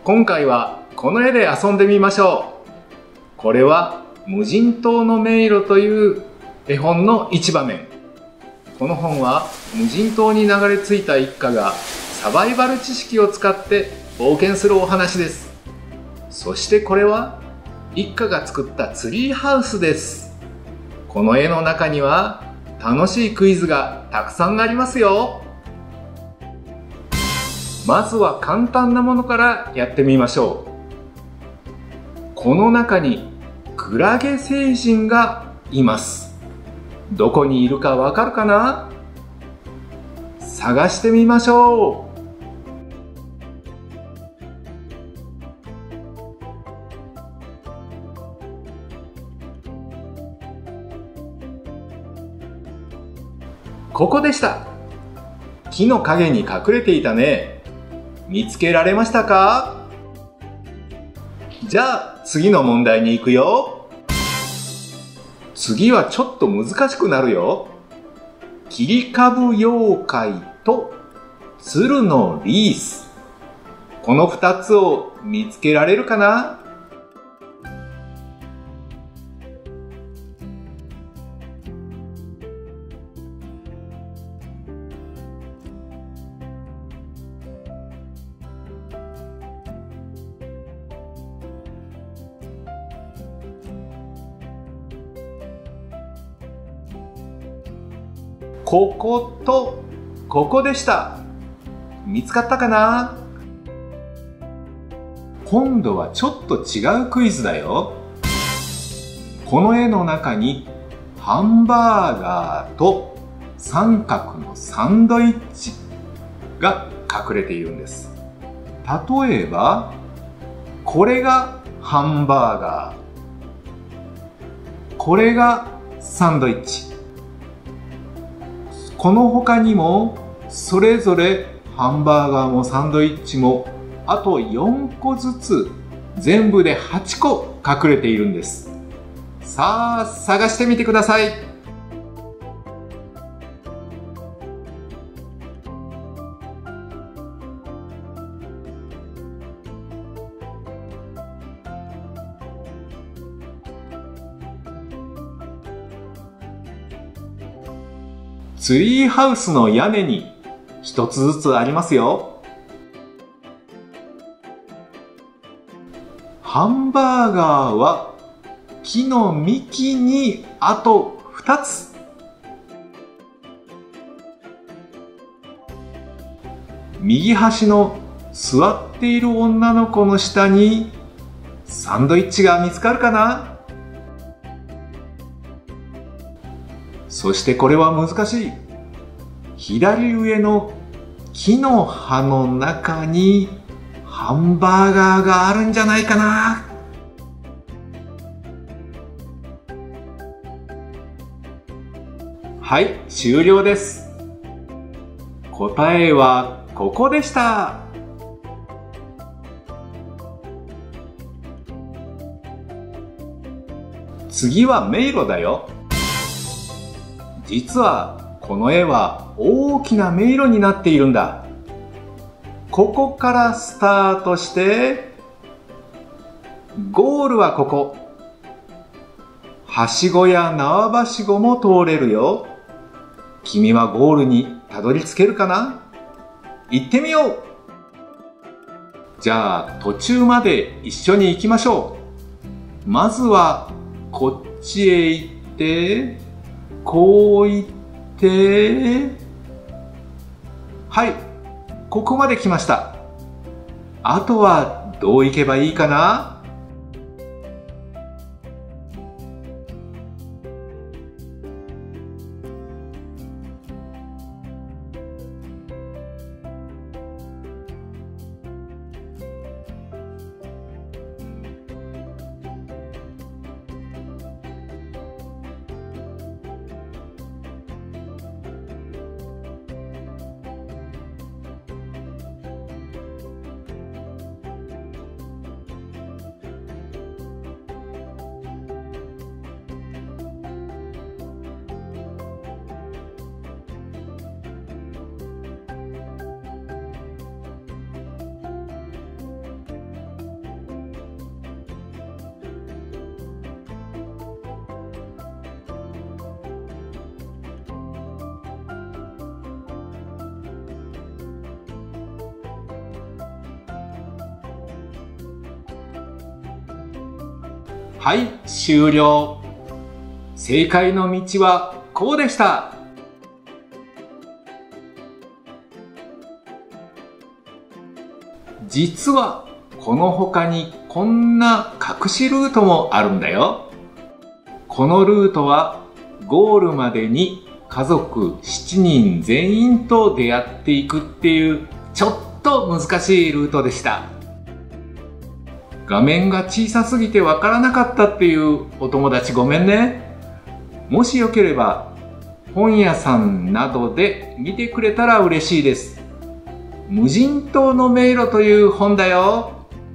今回はこの絵で遊んでみましょう。これは無人島の迷路という絵本の一場面。この本は無人島に流れ着いた一家がサバイバル知識を使って冒険するお話です。そしてこれは一家が作ったツリーハウスです。この絵の中には楽しいクイズがたくさんありますよ。まずは簡単なものからやってみましょう。この中にクラゲ星人がいます。どこにいるかわかるかな？探してみましょう。ここでした。木の陰に隠れていたね。見つけられましたか？じゃあ次の問題に行くよ。次はちょっと難しくなるよ。切り株妖怪と鶴のリース。この2つを見つけられるかな？こことここでした。見つかったかな？今度はちょっと違うクイズだよ。この絵の中にハンバーガーと三角のサンドイッチが隠れているんです。例えばこれがハンバーガー、これがサンドイッチ。この他にもそれぞれハンバーガーもサンドイッチもあと4個ずつ全部で8個隠れているんです。さあ探してみてください。ツリーハウスの屋根に一つずつありますよ。ハンバーガーは木の幹にあと2つ。右端の座っている女の子の下にサンドイッチが見つかるかな？そしてこれは難しい。左上の木の葉の中にハンバーガーがあるんじゃないかな？はい、終了です。答えはここでした。次は迷路だよ。実はこの絵は大きな迷路になっているんだ。ここからスタートしてゴールはここ。はしごや縄ばしごも通れるよ。君はゴールにたどり着けるかな？行ってみよう。じゃあ途中まで一緒に行きましょう。まずはこっちへ行ってこう行って、はい、ここまで来ました。あとはどう行けばいいかな？ はい、終了。正解の道はこうでした。実はこの他にこんな隠しルートもあるんだよ。このルートはゴールまでに家族7人全員と出会っていくっていうちょっと難しいルートでした。画面が小さすぎてわからなかったっていうお友達ごめんね。もしよければ本屋さんなどで見てくれたら嬉しいです。無人島の迷路という本だよ。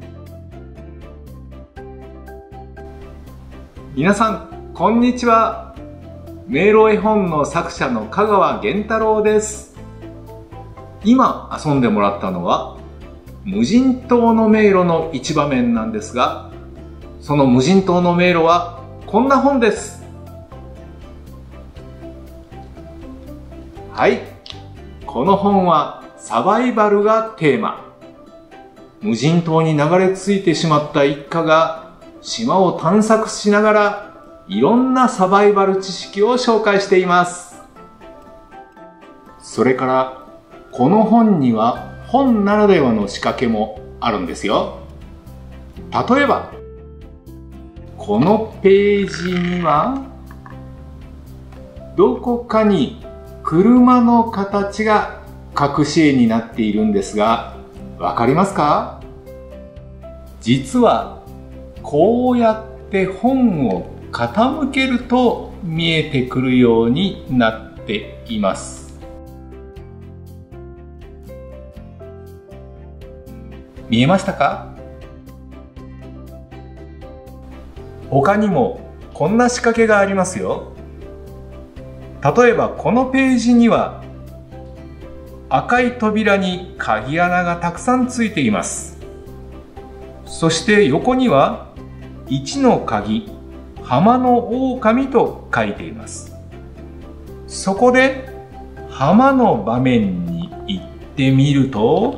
皆さん、こんにちは。迷路絵本の作者の香川源太郎です。今遊んでもらったのは無人島の迷路の一場面なんですが、その無人島の迷路はこんな本です。はい、この本はサバイバルがテーマ。無人島に流れ着いてしまった一家が島を探索しながらいろんなサバイバル知識を紹介しています。それからこの本には本ならではの仕掛けもあるんですよ。例えばこのページにはどこかに車の形が隠し絵になっているんですが、わかりますか？実はこうやって本を傾けると見えてくるようになっています。見えましたか？他にもこんな仕掛けがありますよ。例えばこのページには赤い扉に鍵穴がたくさんついています。そして横には1の鍵、浜の狼と書いています。そこで浜の場面に行ってみると、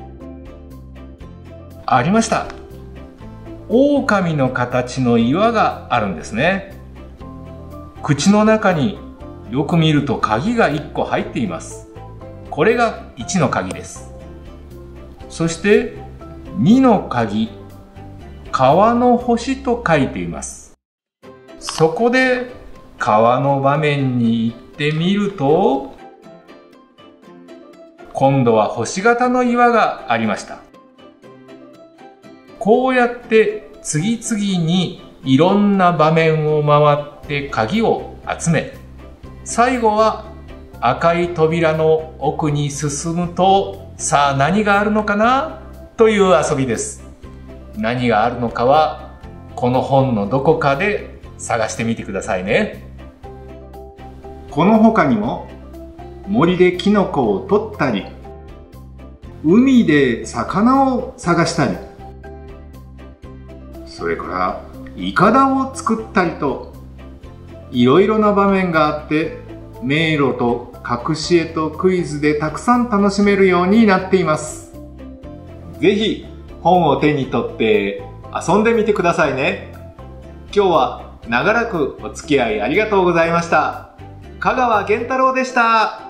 ありました。狼の形の岩があるんですね。口の中によく見ると鍵が1個入っています。これが1の鍵です。そして2の鍵、川の星と書いています。そこで川の場面に行ってみると、今度は星形の岩がありました。こうやって次々にいろんな場面を回って鍵を集め、最後は赤い扉の奥に進むと、さあ何があるのかなという遊びです。何があるのかはこの本のどこかで探してみてくださいね。この他にも森でキノコを取ったり、海で魚を探したり、それからイカダを作ったりと、いろいろな場面があって、迷路と隠し絵とクイズでたくさん楽しめるようになっています。ぜひ本を手に取って遊んでみてくださいね。今日は長らくお付き合いありがとうございました。香川源太郎でした。